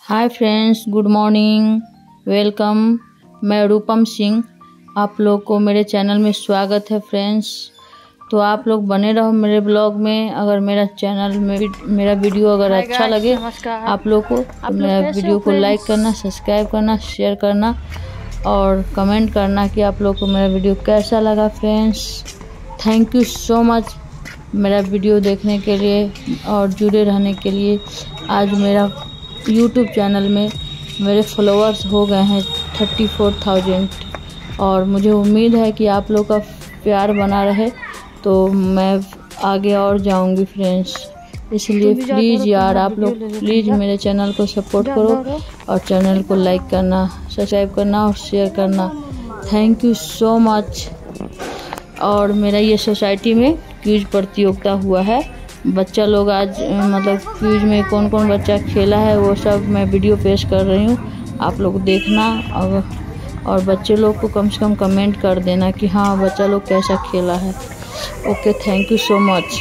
हाय friends, good morning, welcome. मैं रूपम सिंह, आप लोग को मेरे चैनल में स्वागत है फ्रेंड्स। तो आप लोग बने रहो मेरे ब्लॉग में। अगर मेरा चैनल में मेरा वीडियो अगर अच्छा लगे आप लोग को तो मेरा वीडियो को लाइक करना, सब्सक्राइब करना, शेयर करना और कमेंट करना कि आप लोग को मेरा वीडियो कैसा लगा friends. Thank you so much मेरा वीडियो देखने के लिए और जुड़े रहने के लिए। आज मेरा यूट्यूब चैनल में मेरे फॉलोअर्स हो गए हैं 34,000 और मुझे उम्मीद है कि आप लोग का प्यार बना रहे तो मैं आगे और जाऊंगी फ्रेंड्स। इसलिए प्लीज़ यार आप लोग प्लीज़ मेरे चैनल को सपोर्ट करो और चैनल को लाइक करना, सब्सक्राइब करना और शेयर करना। Thank you so much. और मेरा ये सोसाइटी में क्विज प्रतियोगिता हुआ है। बच्चा लोग आज मतलब क्विज में कौन कौन बच्चा खेला है वो सब मैं वीडियो पेश कर रही हूँ, आप लोग देखना। और बच्चे लोग को कम से कम कमेंट कर देना कि हाँ बच्चा लोग कैसा खेला है। Okay, thank you so much.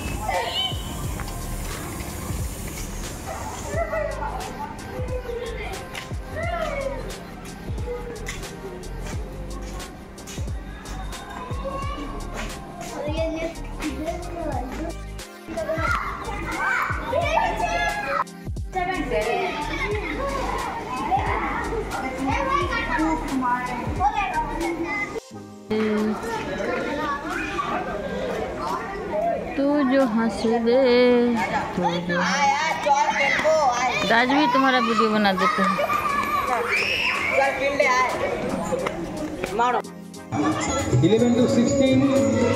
तू जो हंस दे तू जो आज भी तुम्हारा वीडियो बना देते हैं। 11 to 16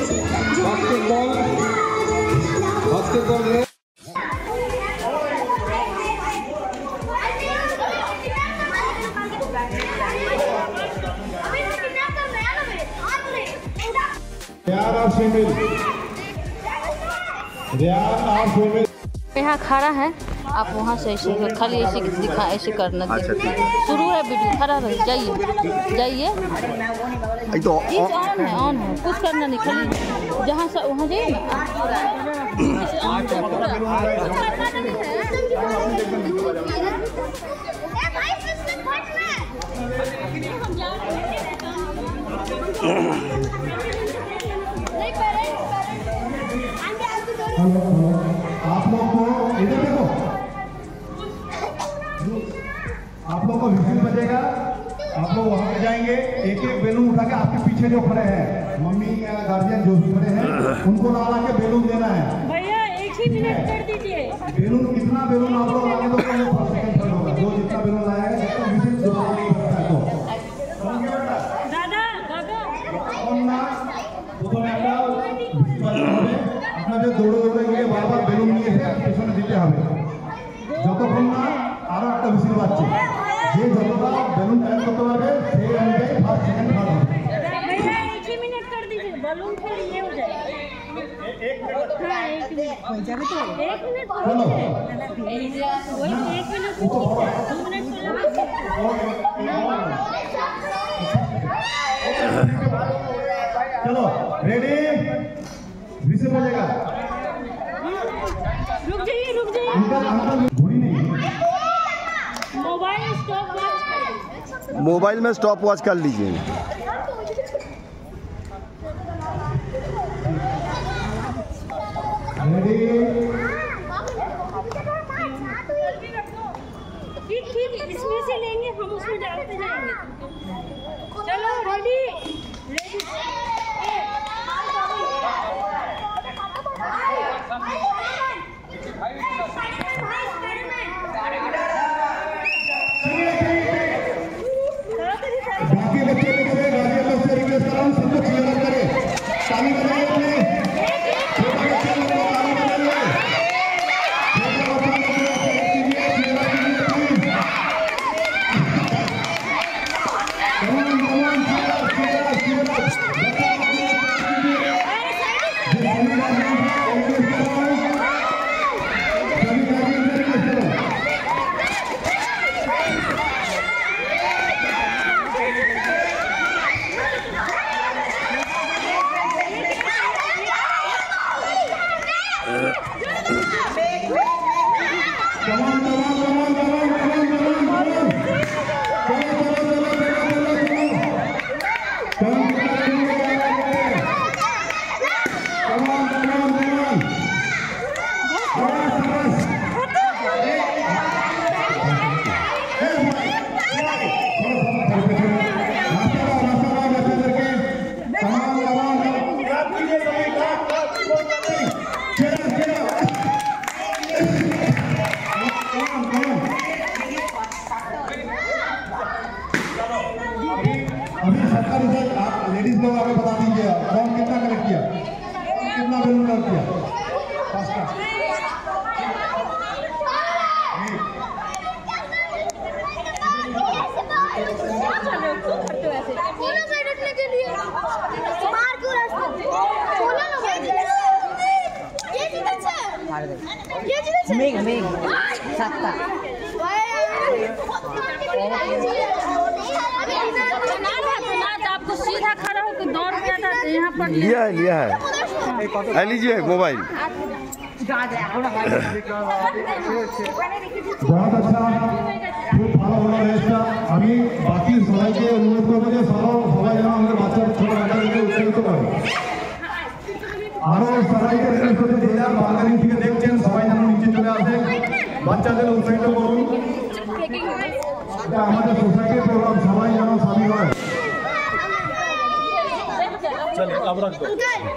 basketball में यहाँ खड़ा है, आप वहाँ से ऐसे खाली ऐसे दिखा, ऐसे करना। अच्छा ठीक है, शुरू है वीडियो, खड़ा रहे, जाइए जाइए। तो ऑन है, कुछ करना नहीं, खाली जहाँ से वहाँ जाइए आप लोग को इधर देखो, आप लोग को विजिल बजेगा। आप लोग वहां पे जाएंगे, एक एक बैलून उठा के आपके पीछे जो खड़े हैं मम्मी या गार्जियन जो भी खड़े हैं उनको ला के बैलून देना है। भैया एक ही मिनट कर दीजिए। बैलून कितना बैलून आप लोग लागे तो फर्स्ट सेकंड थर्ड होगा, जो जितना बैलून लाएगा जितना विजिल जो दादा আপনাদের দৌড়ে দৌড়ে গিয়ে বারবার বেলুন নিয়ে এসে পেছনে দিতে হবে যতক্ষণ না আরো একটা বিসিল বাজছে। যে যতটা বেলুন ক্যাচ করতে পারবে সেই অনুযায়ী ফার্স্ট সেকেন্ড থার্ড হবে। एक ही मिनट कर दीजिए, बलून फिर ये हो जाएगा। एक मिनट हां, एक मिनट हो जाएगा तो 1 मिनट चलो वही 1 मिनट 2 मिनट चलो रेडी, विजिल बजेगा। रुक जाइए घड़ी नहीं, मोबाइल में स्टॉप वॉच कर लीजिए। इसमें से लेंगे हम, उसमें डालते जाएंगे। चलो रेडी रेडी। बाकी बच्चे लोग से गार्जियन लोग से रिक्वेस्ट कर रहा हूँ, सब लोग क्लियर करें, ताली बजाइए अपने। आपको सीधा खड़ा होकर दौड़ गया था यहाँ पर लिया है लीजिए मोबाइल। बहुत अच्छा খুব ভালো হলো রেসটা। আমি বাকি সবাইকে অনুরোধ করবো যে সবাই যেন আমাদের বাচ্চা ছোট বাচ্চাদেরকে উৎসাহিত করে। আরো সবাইকে রিকোয়েস্ট করতে যে যার বালকানি থেকে দেখছেন সবাই যেন নিচে চলে আসে, বাচ্চাদের উৎসাহিত করুন। এটা আমাদের সোসাইটির প্রোগ্রাম, সবাই যেন সামিল হয়। चलिए अब रख दो।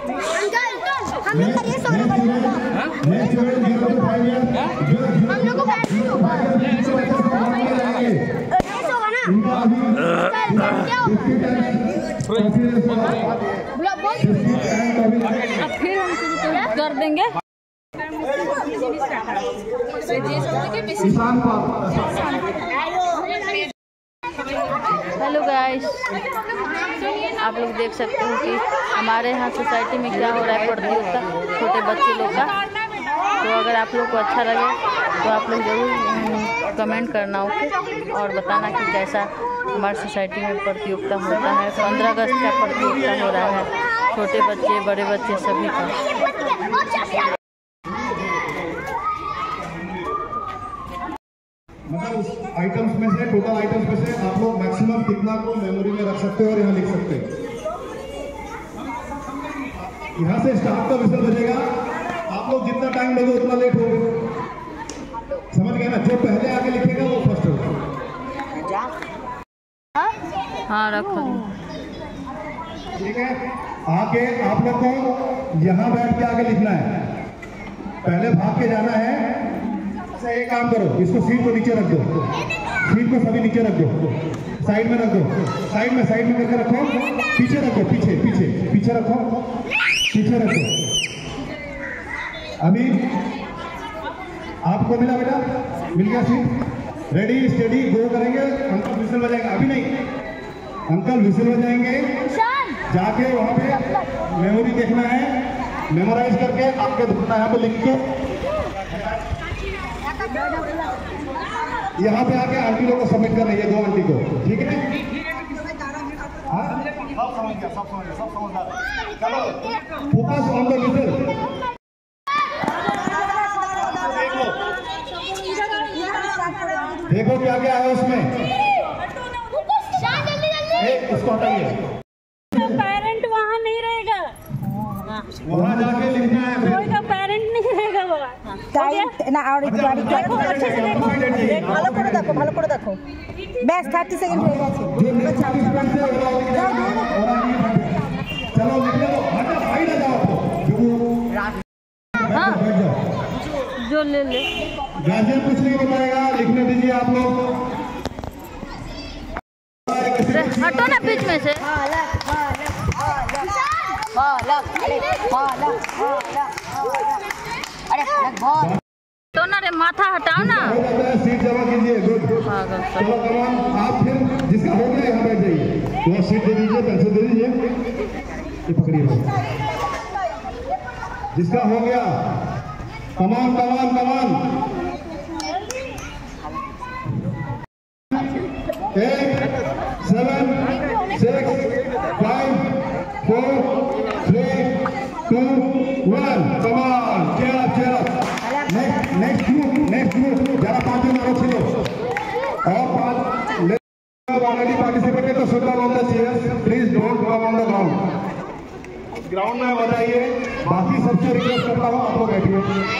फिर हम कर देंगे। हेलो गाइस, आप लोग देख सकते हो कि हमारे यहाँ सोसाइटी में क्या हो रहा है प्रतियोगिता छोटे बच्चे लोग का। तो अगर आप लोग को अच्छा लगे तो आप लोग ज़रूर कमेंट करना, ओके, और बताना कि कैसा हमारी सोसाइटी में प्रतियोगिता होता है। 15 अगस्त का प्रतियोगिता हो रहा है, छोटे बच्चे बड़े बच्चे सभी का। मतलब उस आइटम्स में से, टोटल आइटम्स में से आप लोग मैक्सिमम कितना को मेमोरी में रख सकते हो और यहाँ लिख सकते हो। यहाँ से स्टार्ट का विषय बजेगा, आप लोग जितना टाइम लोगे उतना लेट होगा, समझ गए ना? जो पहले आके लिखेगा वो फर्स्ट होगा। हाँ रखो, ठीक है। आके आप लोग को यहाँ बैठ के आके लिखना है, पहले भाग के जाना है। एक काम करो, इसको सीट को नीचे रख दो, सीट को सभी नीचे रख दो, साइड में रख दो, साइड में करके रखो, पीछे रखो, पीछे रखो, पीछे रखो। अभी आपको मिला बेटा, मिल गया सीट? रेडी स्टेडी गो करेंगे। अंकल विसल बजाएंगे, अभी नहीं, अंकल विसल बजाएंगे, जाके वहाँ पे मेमोरी देखना है, मेमोराइज करके आपके दुखना है तो लिख के यहाँ पे आके आंटी लोग को सबमिट करना है, ये 2 आंटी को, ठीक है? सब समझ गया। चलो फोकस ऑन द विजल। देखो क्या क्या है उसमें, उसको हटाइए। पेरेंट वहाँ नहीं रहेगा, वहाँ जाके लिखना है, कोई का पेरेंट नहीं रहेगा वहाँ। না আর গাড়ি দেখো, अच्छे से देखो, ভালো করে দেখো ব্যাস 30 সেকেন্ড হয়ে গেছে। चलो लिख लो, हटा साइड आ जाओ, हाँ जो ले गार्जियन कुछ नहीं बताएगा, लिखने दीजिए आप लोग। हटो ना बीच में से। तो ना रे माथा हटाओ ना, सीट जमा कीजिए। गुड, पागल सब। चलो कमान, आप फिर जिसका हो गया यहाँ बैठ जाइए, तो सीट दे दीजिए, पेंसिल दे दीजिए, ये पकड़िए। जिसका हो गया, come on 8 7 6 5 4 3 2 1 come on. Chair next group যারা 5 জন আরো ছিল और 5 ऑलरेडी पार्टिसिपेटेड, तो sit on the chairs, please don't come on the ground में बताइए। बाकी सबसे रिक्वेस्ट करता हूँ, आप लोग बैठिए।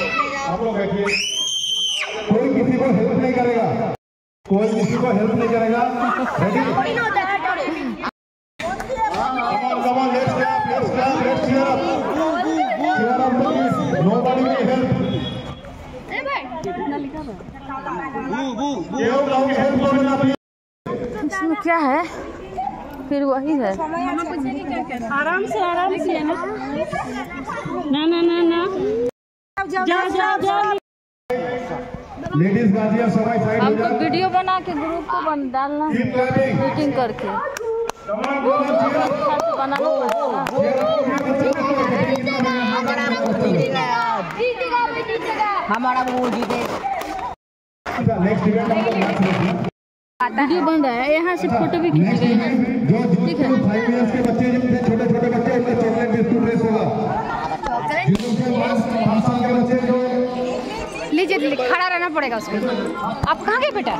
कोई किसी को हेल्प नहीं करेगा, ready? Come on, let's clap, cheer up, please. Nobody will help. इसमें क्या है? फिर वही है। आराम से ना जाओ। लेडीज गाजिया सबाई साइड हो हमको जाओ। वीडियो बना के ग्रुप को डालना है, Keep clapping. मीटिंग करके। Come on, cheer up. बनाना हमारा वो जीते। नेक्स्ट इवेंट वीडियो बन रहा है, यहाँ से फोटो भी खींचेगा। जो 5 इयर्स के बच्चे जिनसे छोटे छोटे बच्चे उनका चॉकलेट बिस्कुट रेस होगा। जिनके 5 साल के बच्चे जो लीजिए, खड़ा रहना पड़ेगा उसको। आप कहाँ गए बेटा?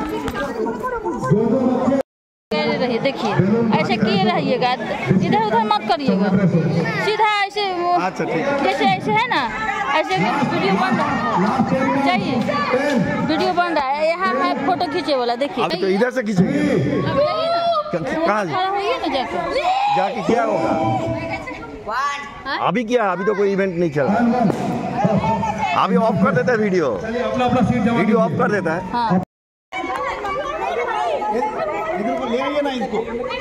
रहिए, देखिए ऐसे किए रहिएगा, इधर उधर मत करिएगा, सीधा ऐसे अच्छा ठीक है। जैसे ऐसे है ना, ऐसे वीडियो बन रहा है, चाहिए वीडियो बन रहा है, यहाँ है फोटो खींचे वाला, देखिए अभी तो इधर से खींचेंगे। कहाँ होइए ना जाकर जाके क्या होगा? अभी क्या, अभी तो कोई इवेंट नहीं चल रहा। अभी ऑफ कर देता है वीडियो, अपना अपना सीट जमा वीडियो ऑफ कर देता है। हाँ। इधर को ले आइए ना इसको।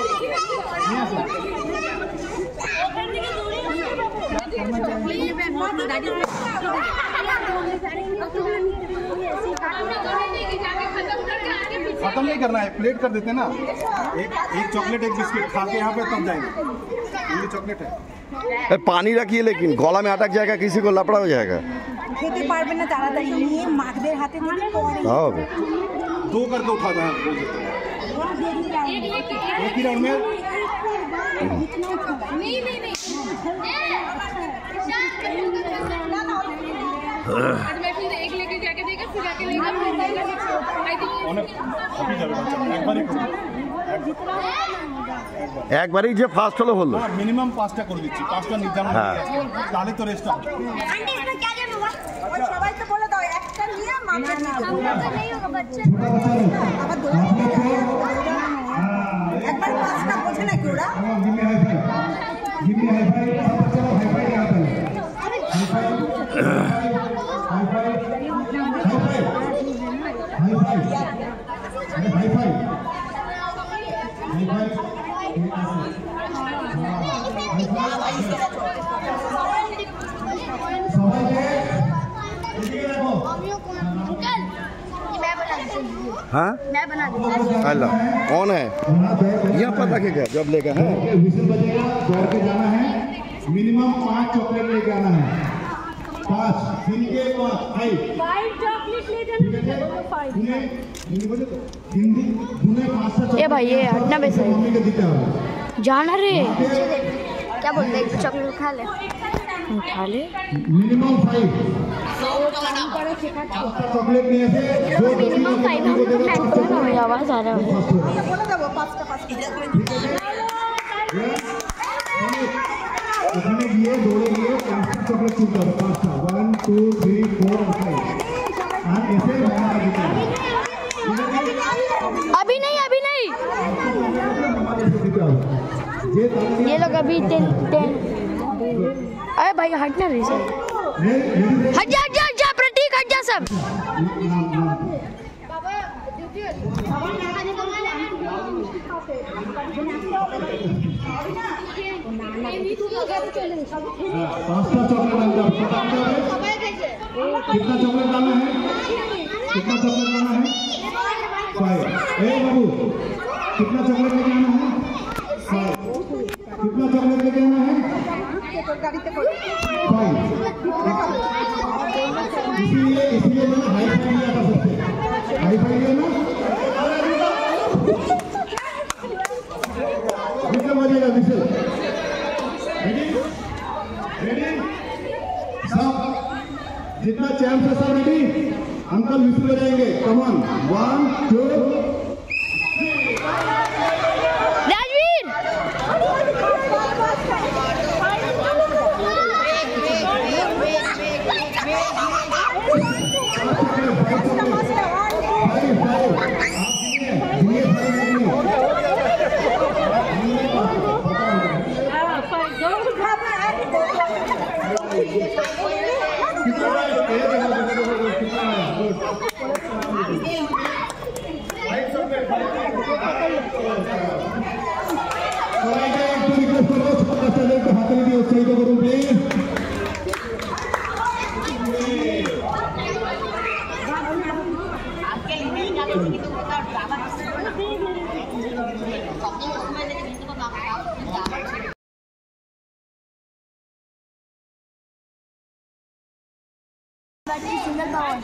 खत्म नहीं करना है, प्लेट कर देते ना। एक चॉकलेट एक बिस्किट खा के यहाँ पे तब जाएंगे। ये चॉकलेट है। पानी रखिए, लेकिन गला में अटक जाएगा, किसी को लपड़ा हो जाएगा। খেতে পারবে না তাড়াতাড়ি নিয়ে মাখদের হাতে থেকে পরে हाँ 2 करके उठाता है। एक ही राउंड में একবারই যে ফার্স্ট হলো হলো। মিনিমাম 5টা করে দিচ্ছি, 5টা নির্ধারণ করে দিচ্ছি, তাহলে তো রেস্ট হবে। সবাই তো বলে দাও একটা নিয়ে মাখা না আবার দৌড়ে একবার 5টা বোঝে নাকি ওরা? हाँ हेलो, कौन है? यहाँ पर रखेगा जब लेगा है। विजिल बजेगा, दौड़ के जाना है। मिनिमम 5 चॉकलेट लेके आना है। 5 दिन के 5 चॉकलेट ले जाना। ए भाई ये हटना बे सही जाना रे। क्या बोलते हैं, चॉकलेट खा ले, उठा ले। मिनिमम 5 चॉकलेट में से जो मिनिमम 5 मेरी आवाज आ रहा है। বলে দেবো 5টা उसने लिए दौड़ेंगे, 5टा चॉकलेट चूज करो। 5टा 1 2 3 4 और 5 आप ऐसे बनाना दिखा। अभी नहीं ये लोग अभी अरे भाई हटना रे सर, हट जा प्रतीक, हट जा सब। पाँचटा चॉकलेट अंदर कितना चॉकलेट लाना है? कितना चॉकलेट लाना है? 5। ए बाबू कितना चॉकलेट लेके आना है? 5। कितना चॉकलेट लेके आना है? 5। इसलिए मैंने हाई फाई लिया था सबसे। हाई फाई लिया ना? कितना बजेगा विशेष? रेडी सब, जितना चैम्प है सब रेडी? अंकल विशेष बजाएंगे। कम ऑन 1 2 राजवीर उत्साहित करूँ प्लीज। सिंगल पावर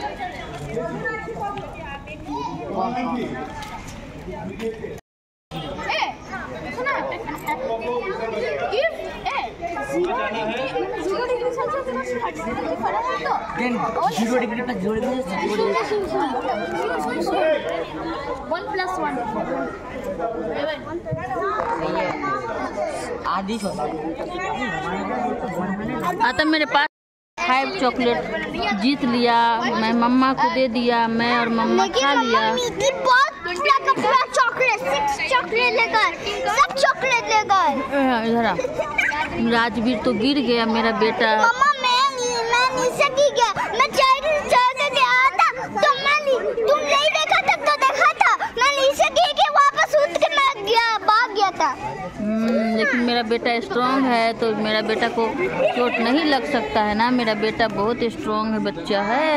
आता मेरे पास 5 चॉकलेट जीत लिया, मैं मम्मा को दे दिया, मैं और मम्मा खा लिया। पूरा चॉकलेट 6 चॉकलेट लेकर सब चॉकलेट लेकर इधर आ। राजवीर तो गिर गया मेरा बेटा। मम्मा मैं नीचे गिर गया, मैं चढ़ के गया था तो तुम नहीं देखा था तो देखा था, मैं नीचे गिर के वापस उठ के मैं भाग गया था। लेकिन मेरा बेटा स्ट्रांग है तो मेरा बेटा को चोट नहीं लग सकता है ना। मेरा बेटा बहुत स्ट्रांग है, बच्चा है।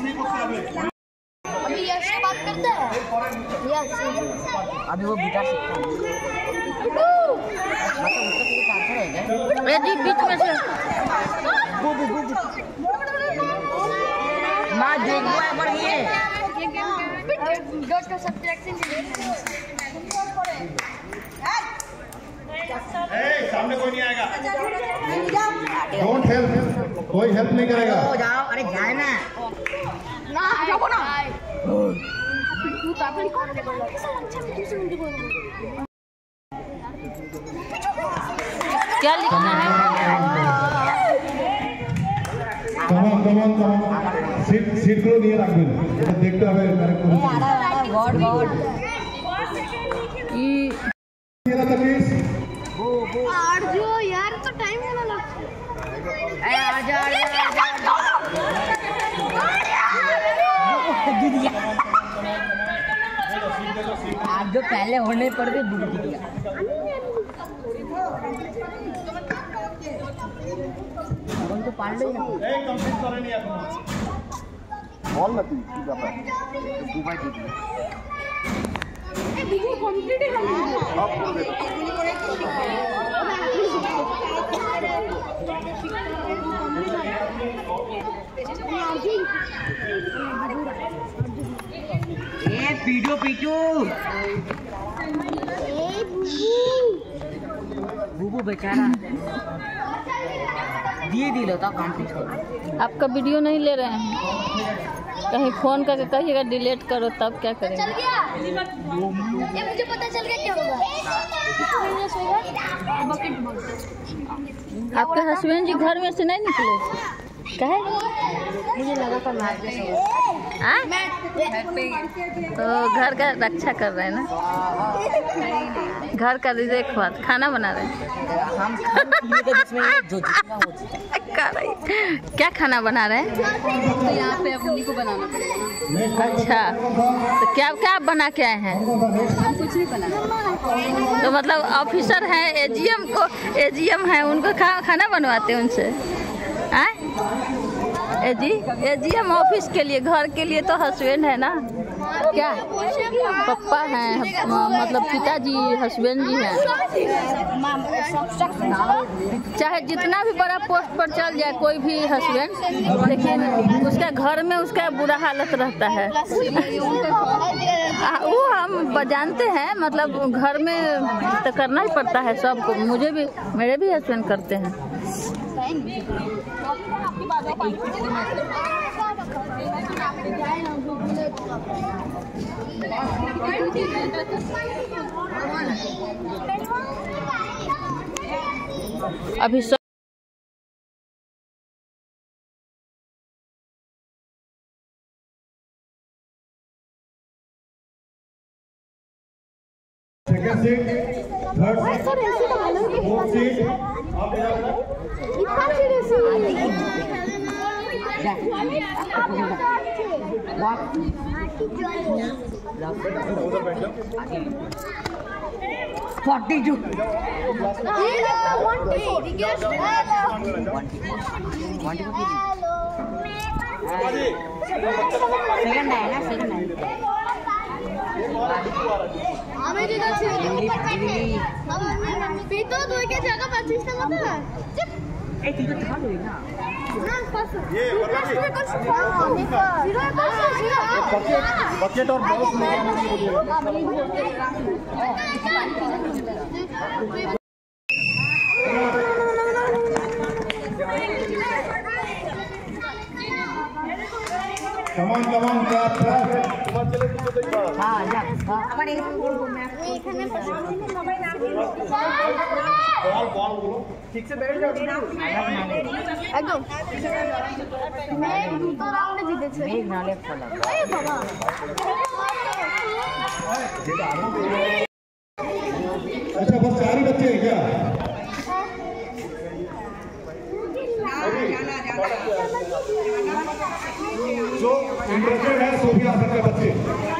अभी यश से बात करते हैं। यस अभी वो गिटार सीखता है। अरे जी बीच में से माँ देखो है पर ये डॉट का सब्ट्रैक्शन सामने कोई नहीं आएगा। डोंट हेल्प, कोई हेल्प नहीं करेगा। हो जाओ, अरे जाए ना जाओ ना। क्या लिखना है? कमान सीट गुलो নিয়ে রাখবেন, এটা দেখতে হবে কারেক্ট করে। गॉड गॉड ये मेरा तो प्लीज और जो यार तो टाइम है ना ए आजा आज जो पहले होने पर भी डूब गया। कौन तो पाल रही है कंप्लीट करे नहीं এখন বল না তুই কি ব্যাপার দুবাই দিবি ए वीडियो कंप्लीट है সব করবে ए पीटू पीटू ए बुबू बेचारा दिए दिलो तो कंप्लीट हो। आपका वीडियो नहीं ले रहे हैं, कहीं फोन करके कहिएगा डिलीट करो, तब क्या चल करेंगे? गया। ये मुझे पता चल गया क्या होगा। बकेट बॉल आपके हस्बैंड जी घर में से नहीं निकले? कहे मुझे लगा था मार के तो घर का रक्षा कर रहे हैं ना, घर का देखभाल, खाना बना रहे हैं। हम खाने के जिसमें जो जितना हो क्या खाना बना रहे हैं? तो यहाँ पे अपनी को बनाना पड़ेगा। अच्छा, तो क्या क्या आप बना के आए हैं? हम कुछ नहीं बना। तो मतलब ऑफिसर हैं, एजीएम है, उनको खाना बनवाते हैं उनसे? एजीएम ऑफिस के लिए, घर के लिए तो हस्बैंड है ना। क्या पापा हैं, मतलब पिताजी हस्बैंड जी हैं। चाहे जितना भी बड़ा पोस्ट पर चल जाए कोई भी हस्बैंड, लेकिन उसका घर में उसका बुरा हालत रहता है। वो हम जानते हैं, मतलब घर में तो करना ही पड़ता है सबको। मुझे भी, मेरे भी हस्बैंड करते हैं। अभी second seat, third seat, fourth seat, आप सेकंड है ना, सेकंड है। हमें जो पीतो दो के जगह 25 का मतलब ए तू तो खा लो ना। बकेट और बॉक्स कमान क्लास ठीक से बैठ जाओ একদম मैं तो राउंड जीतेছে এই নালে ফলা এই বাবা अच्छा बस 4 ही बच्चे हैं क्या जो इंटरेस्टेड है सो भी आ सकते हैं बच्चे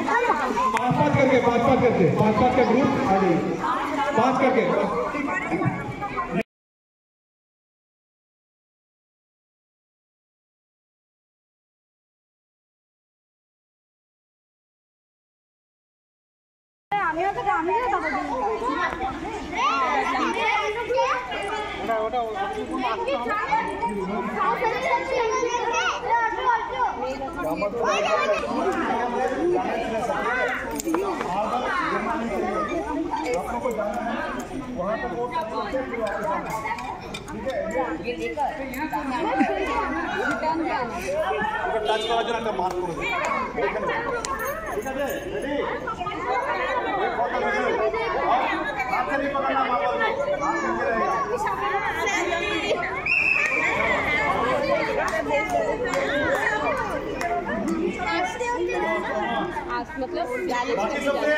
5 करके ग्रुप आ जाइए 5 करके टच करा जो ना बात करो ठीक है रेडी हाथ से नहीं पकड़ना मार्बल मतलब बाकी सबसे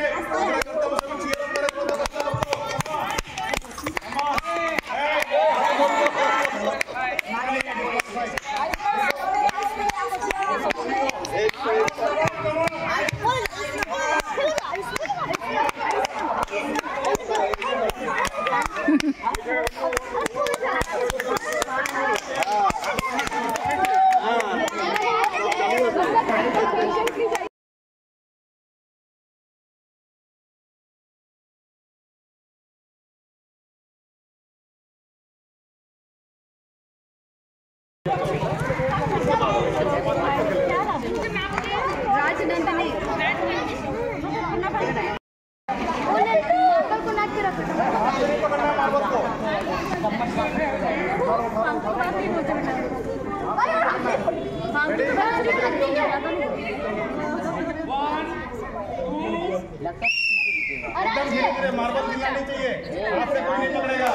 मार्बल गिरना नहीं चाहिए हाथ से कोई नहीं पकड़ेगा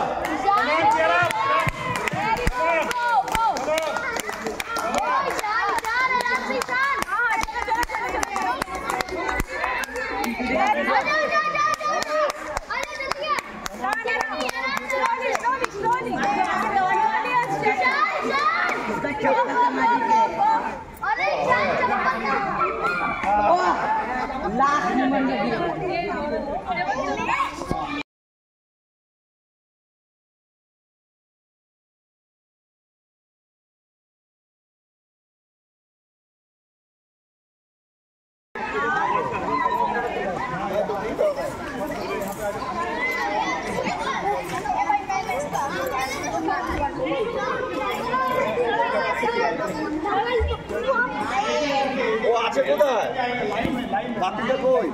वो आछे कोথায় বাকিটা কই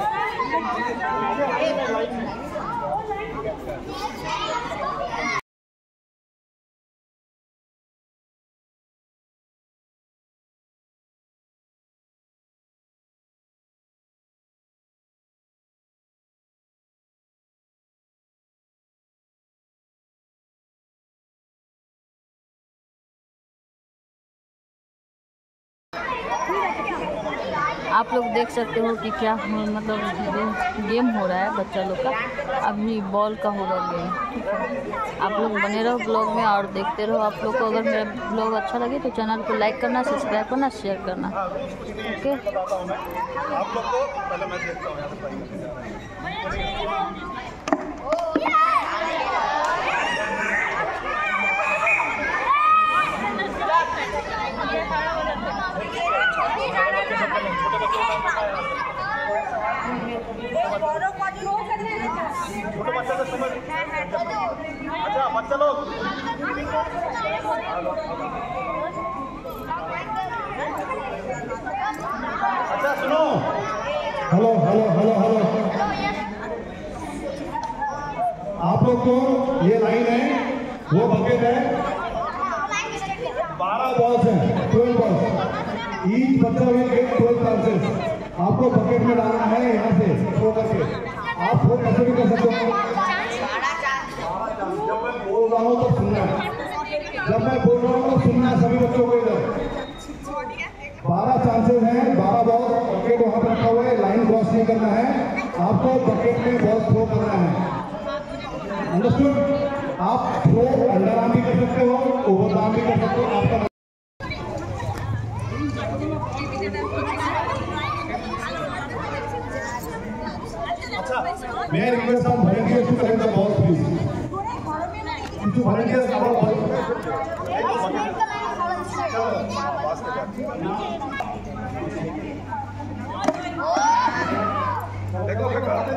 आप लोग देख सकते हो कि क्या मतलब गेम हो रहा है बच्चा लोग का। अभी बॉल का हो रहा गेम, ठीक है। आप लोग बने रहो ब्लॉग में और देखते रहो। आप लोग को अगर मेरा ब्लॉग अच्छा लगे तो चैनल को लाइक करना, सब्सक्राइब करना, शेयर करना, ओके। आप लोग को पहले मैं देखता हूं यहाँ पे छोटे बच्चे से समझ। अच्छा बच्चा लोग अच्छा सुनो। हेलो हेलो हेलो हेलो, आप लोग को ये लाइन है, वो बकेट है, 12 बॉल्स हैं, 12 बॉल्स, ईच बच्चा विल गेट 12 चांसेस। आपको बकेट में डालना है यहाँ से थ्रो करके। आप थ्रो कैसे भी कर सकते हो। जब मैं बोल रहा हूँ तो सुनना है, जब मैं बोल रहा हूँ तो सुनना है सभी बच्चों को। इधर 12 चांसेस हैं, 12 बॉल, बकेट वहाँ पर रखा हुआ है, लाइन क्रॉस नहीं करना है, आपको बकेट में बॉल थ्रो करना है। अंडरस्टूड? आप थ्रो अंडर आर्म भी कर सकते हो, ओवर आर्म भी कर सकते हो, आपका। अच्छा मैं request of volunteers to collect the ball please. Two volunteers cover ball. देखो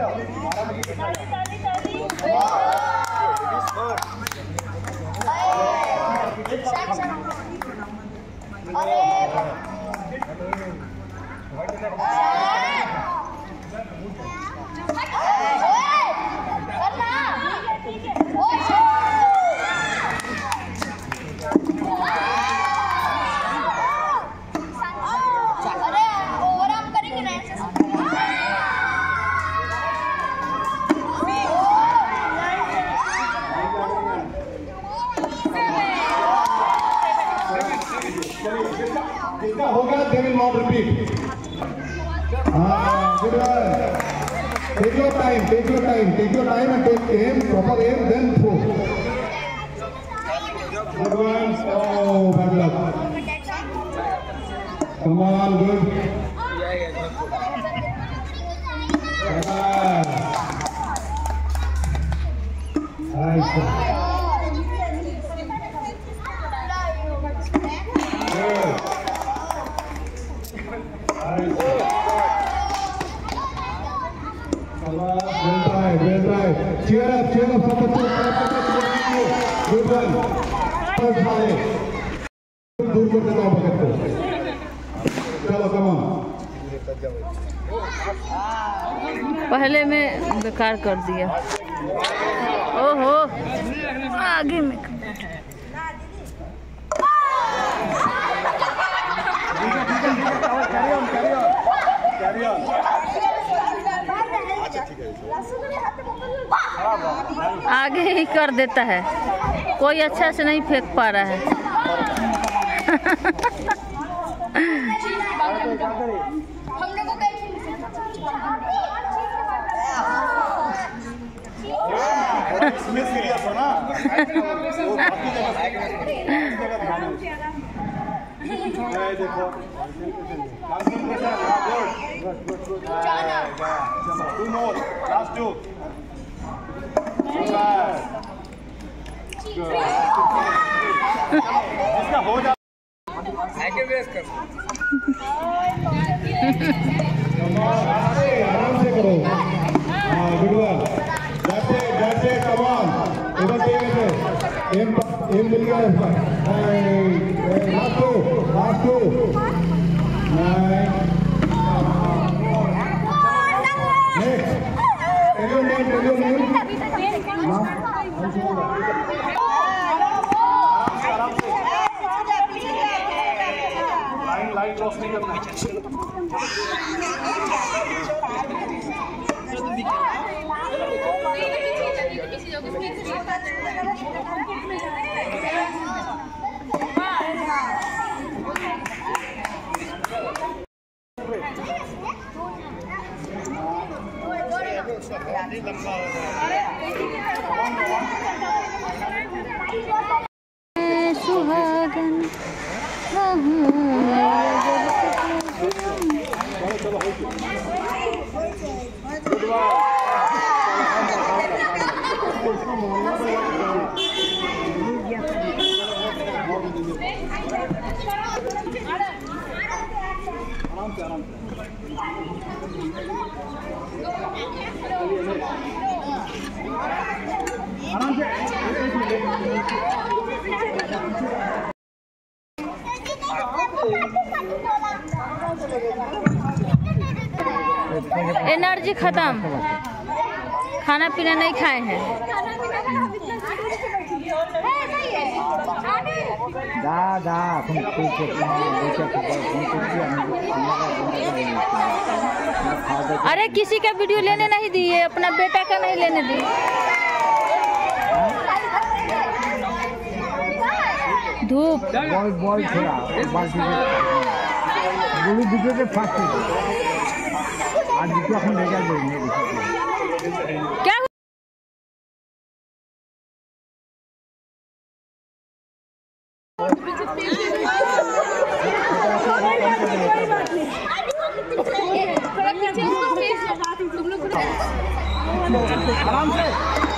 जिसका होगा they will not repeat. Good one. Take your time and take aim, proper aim, then throw. Good one. Oh, bad luck. Come on, good. Nice. Well tried. Cheer up, सब बच्चों। Good one. दूर कर देता हूँ bucket को। चलो, come on. पहले में बेकार कर दिया। ओहो, आगे में आगे ही कर देता है, कोई अच्छा से नहीं फेंक पा रहा है। इसमें सीरियस हो ना, देखो टू मोर, लास्ट टू। इसका हो जा आराम से करो। Good one. That's it, come on. इधर देखिए, एम मिल गया। Last two. Next, tell your name. Line cross नहीं करना। सुहागन आराम से एनर्जी खत्म, खाना पीना नहीं खाए हैं। अरे किसी का वीडियो लेने नहीं दिए, अपना बेटा का नहीं लेने दिए। धूप क्या आराम से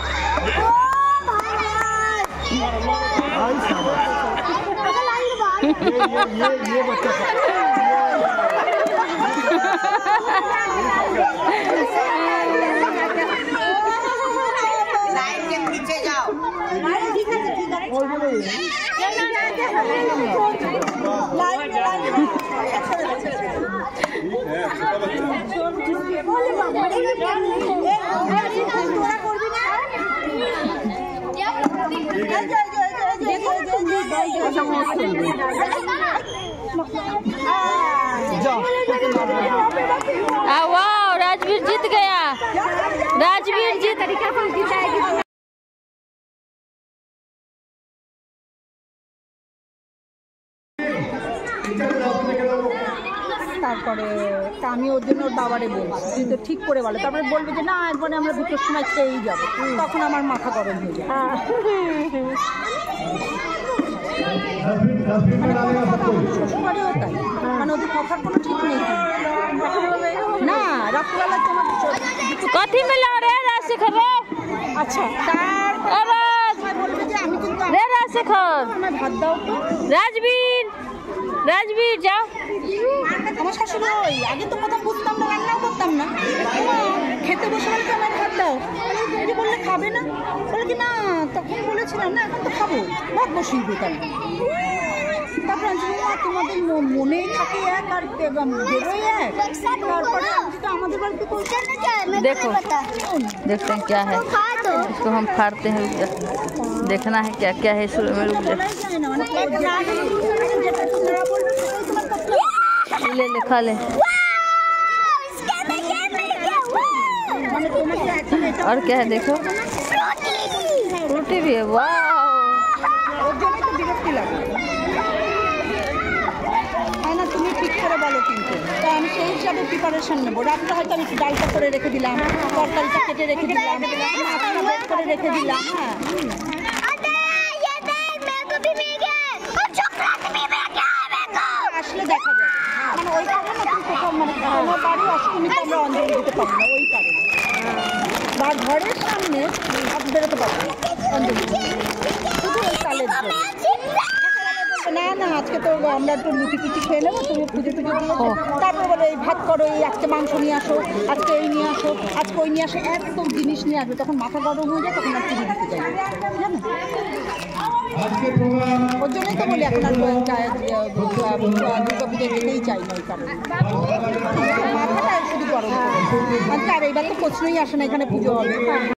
ये बच्चा लाइन के पीछे जाओ। वाह, राजवीर जीत गया, राजवीर जीत तरीका से जीताएगी। তারপরে আমি ওর জন্য ওর বাবারে বলছি, তুই তো ঠিক করে বলে, তারপরে বলবে যে না একবারে আমরা দুটোর সময় খেয়েই যাবো, তখন আমার মাথা গরম হয়ে যায়। শ্বশুরবাড়িও তাই, মানে ওদের কথার কোনো ঠিক নেই না। রাত্রিবেলা তোমার कथी मिला रे राजशेखर रे? আচ্ছা তারপরে বলবে যে আমি কিন্তু रे राजशेखर, আমার ভাত দাও তো। राजवीर, राजवीर जाओ। আমার শাশুড়ি ওই আগে তো কথা বুঝতাম না, রান্নাও করতাম না, খেতে বসে বলতে আমার ভাত দাও, যে বললে খাবে না, বলে কি না তখন বলেছিলাম না এখন তো খাবো, ভাত বসিয়ে দিতাম। তারপরে আমি তোমাদের মনেই থাকে এক আর বেরোয় এক। তারপরে আমাদের বাড়িতে देखो देखते हैं क्या है, इसको हम फाड़ते हैं, देखना है क्या क्या है इसमें। ले ले खा ले। और क्या है देखो, रोटी भी है। वाह, তুমি ঠিক করে বলো কিন্তু, তো আমি সেই হিসাবে প্রিপারেশন নেবো। রাত্রে হয়তো আমি ডালটা করে রেখে দিলাম, তরকারিটা কেটে রেখে দিলাম, মাছটা বের করে রেখে দিলাম। হ্যাঁ আসলে দেখা যায়, মানে ওই কারণে কোথাও মানে কোনো বাড়ি অষ্টমীতে আমরা অঞ্জলি দিতে পারি না, ওই কারণে বা ঘরের সামনে বেরোতে পারি না অঞ্জলি, শুধু ওই কালের জন্য। না না আজকে তো আমরা একটু লুচি টুচি খেয়ে নেবো, তুমি পুজো টুজো দিয়েছো, তারপরে বলো এই ভাত করো, এই আজকে মাংস নিয়ে আসো, আজকে এই নিয়ে আসো, আজকে ওই নিয়ে আসো, একদম জিনিস নিয়ে আসবে, তখন মাথা গরম হয়ে যায়, তখন আর পুজো দিতে যাবে, জানো। ওর জন্যই তো বলি এখন আর দুর্গা পুজো যেতেই চাই না, ওই কারণে মাথাটা শুধু গরম। আর এইবার তো প্রশ্নই আসে না এখানে পুজো হবে।